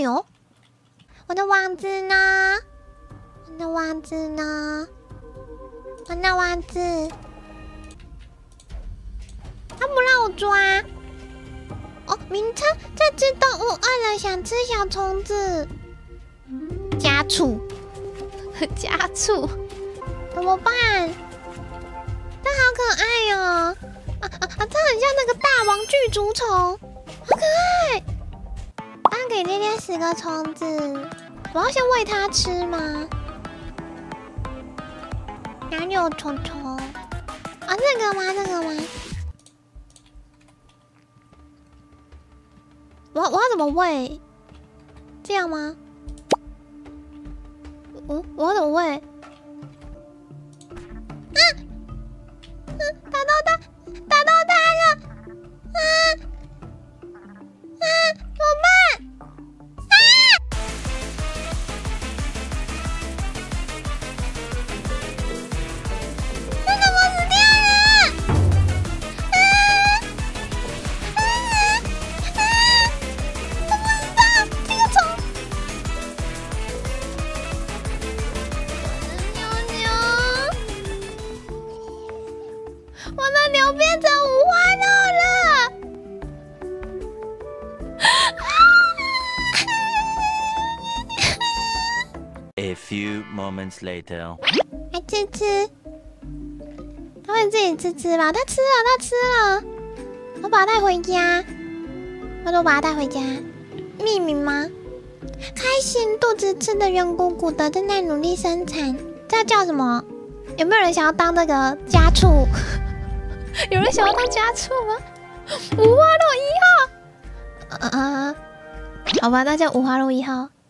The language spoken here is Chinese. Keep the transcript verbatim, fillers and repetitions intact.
牛？我的王子呢？我的王子呢？我的王子，他不让我抓。哦，名称：这只动物饿了想吃小虫子。家畜，家畜，怎么办？它好可爱哦！啊啊啊！它很像那个大王巨足虫，好可爱。它给爹爹十个虫子，我要先喂它吃吗？哪里有虫虫？啊，这个吗？这个吗？我我要怎么喂？这样吗？嗯，我要怎么喂？啊！啊！打到它，打到它了！啊！啊！怎么办？啊！它怎么死掉了？啊！啊！啊！我不知道这个虫。牛牛，我的牛变成五花肉了。 A few moments later. 来吃吃，它会自己吃吃吧？它吃了，它吃了。我把它带回家，我都把它带回家。命名吗？开心，肚子吃的圆鼓鼓的，正在努力生产。这叫什么？有没有人想要当那个家畜？有人想要当家畜吗？五花肉一号。啊啊！好吧，那叫五花肉一号。